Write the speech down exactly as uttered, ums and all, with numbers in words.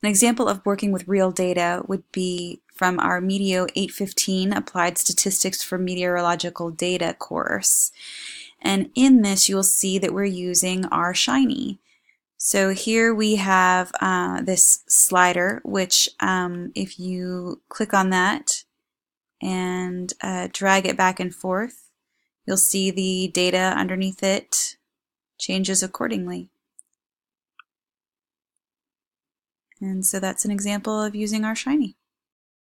An example of working with real data would be from our Meteo eight fifteen Applied Statistics for Meteorological Data course. And in this you'll see that we're using R Shiny. So here we have uh, this slider, which um, if you click on that and uh, drag it back and forth, you'll see the data underneath it changes accordingly. And so that's an example of using R Shiny.